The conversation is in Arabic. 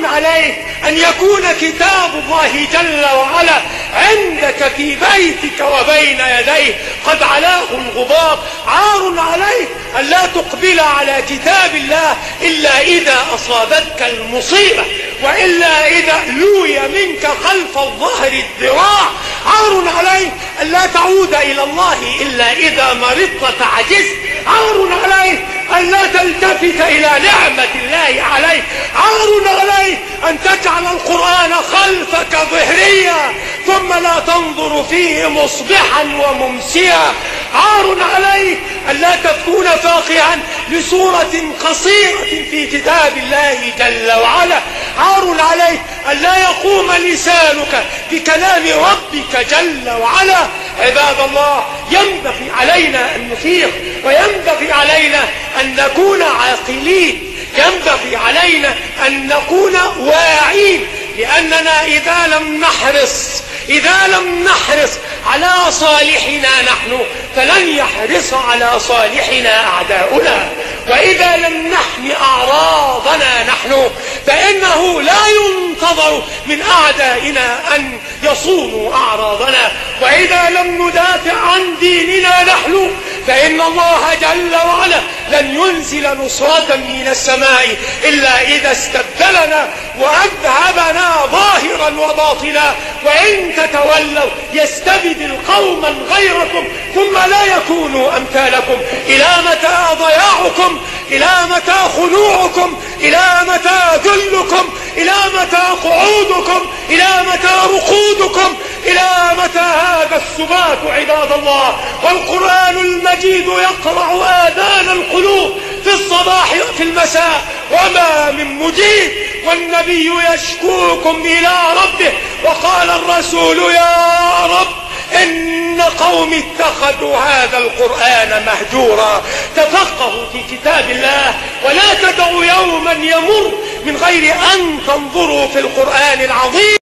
عليك أن يكون كتاب الله جل وعلا عندك في بيتك وبين يديه قد علاه الغبار. عار عليك أن لا تقبل على كتاب الله إلا إذا أصابتك المصيبة، وإلا إذا لوي منك خلف الظهر الذراع. عار عليك أن لا تعود إلى الله إلا إذا مرضت تعجزت. عار عليك أن لا تلتفت إلى نعمة الله عليك. عار عليك أن تجعل القرآن خلفك ظهريا ثم لا تنظر فيه مصبحا وممسيا. عار عليك أن لا تكون فاقها لسورة قصيرة في كتاب الله جل وعلا. عار عليك أن لا يقوم لسانك بكلام ربك جل وعلا. عباد الله، ينبغي علينا أن نفيق، وينبغي علينا أن نكون عاقلين، ينبغي علينا أن نكون واعين، لأننا إذا لم نحرص على صالحنا نحن فلن يحرص على صالحنا أعداؤنا، وإذا لم نحمي أعراضنا نحن فإنه لا ينتظر من أعدائنا أن يصونوا أعراضنا، وإذا لم ندافع عن ديننا نحن فإن الله جل وعلا لن ينزل نصرة من السماء إلا إذا استبدلنا وأذهبنا ظاهرا وباطنا. وإن تتولوا يستبدل قوما غيركم ثم لا يكونوا أمثالكم. إلى متى ضياعكم؟ إلى متى خنوعكم؟ إلى متى ذلكم؟ إلى متى قعودكم؟ إلى متى رقودكم؟ إلى متى هذا السبات عباد الله؟ والقرآن المجيد يقرع آذان القلوب في الصباح وفي المساء وما من مجيب، والنبي يشكوكم إلى ربه، وقال الرسول يا رب إن قوم اتخذوا هذا القرآن مهجورا. تفقهوا في كتاب الله، ولا تدعوا يوما يمر من غير أن تنظروا في القرآن العظيم.